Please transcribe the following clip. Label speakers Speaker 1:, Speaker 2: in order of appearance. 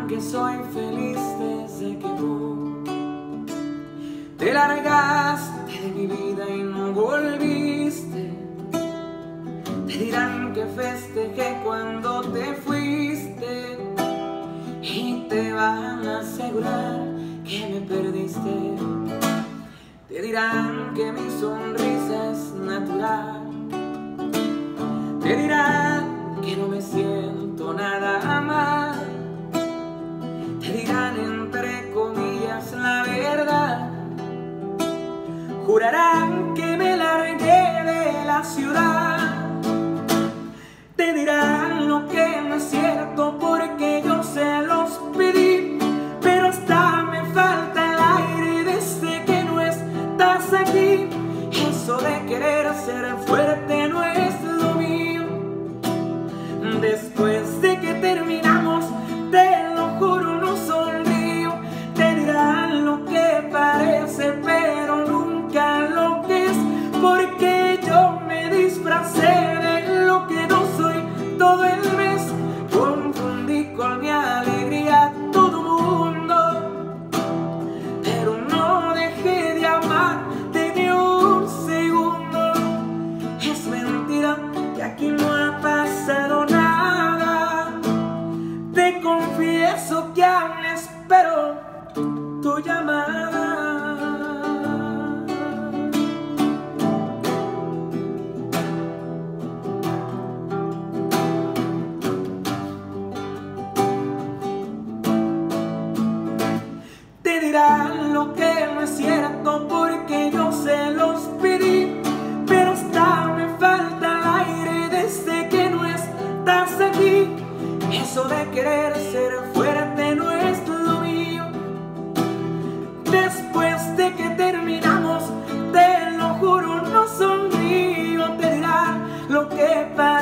Speaker 1: dirán que soy feliz desde que tú te largaste de mi vida y no volviste. Te dirán que festejé cuando te fuiste y te van a asegurar que me perdiste. Te dirán que mi sonrisa es natural. Te dirán que no me siento nada mal. Te dirán entre comillas la verdad. Jurarán que me largué de la ciudad. Te dirán lo que no es cierto porque yo se los pedí, pero hasta me falta el aire desde que no estás aquí. Eso de querer ser fuerte no es lo mío. Después de que terminamos, te lo juro, no sonrío. Te dirán lo que parece, pero nunca lo que es, porque yo me disfracé de lo que no soy todo el mes. Confundí con mi alegría a todo mundo, pero no dejé de amarte ni un segundo. Es mentira que aquí no ha pasado nada. Te confieso que aún espero tu llamada. Te dirán lo que no es cierto porque yo se los pedí, pero hasta me falta el aire desde que no estás aquí. Eso de querer ser fuerte no es lo mío. Después de que terminamos, te lo juro, no sonrío. Te dirán lo que pasa.